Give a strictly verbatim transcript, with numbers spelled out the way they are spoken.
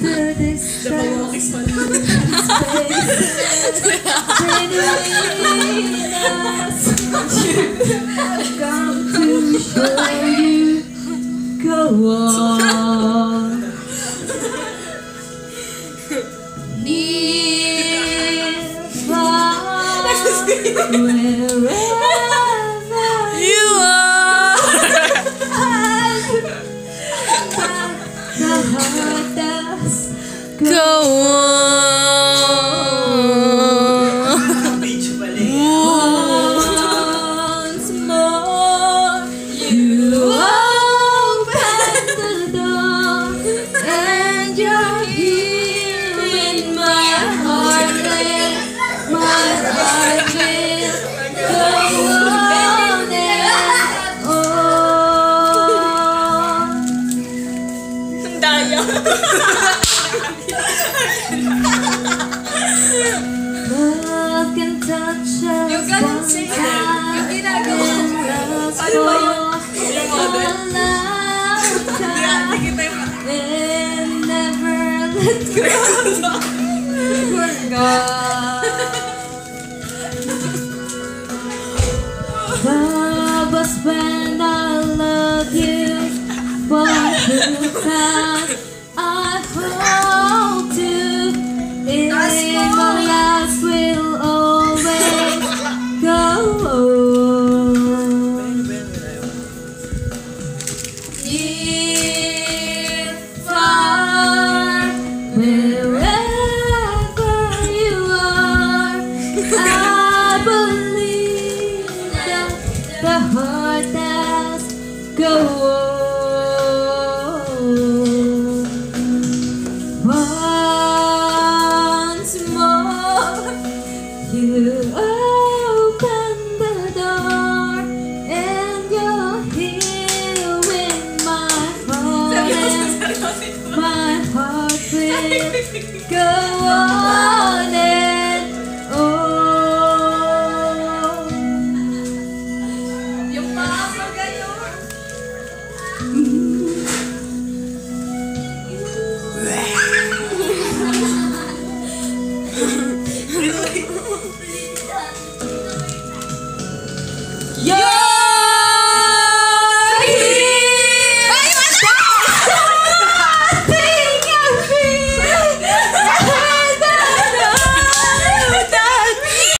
to this space between us. I've come to show you. Go on. Near, far, wherever You are. the heart does Go on. once more. You open the door and you're here in my heart. My heart will go on and on. Daya. Love can touch us You can one sing it. time Yung ginagawa and mo. last Ano ba yun? for Yung a model? lifetime Hindi kita yung... and never let go. Forgot. Love was when I love you, but the time I hold to in my life will always go on. Near, far, wherever you are, I believe that the heart has go on. Once more, you open the door and you're here with my heart, and my heart will go on.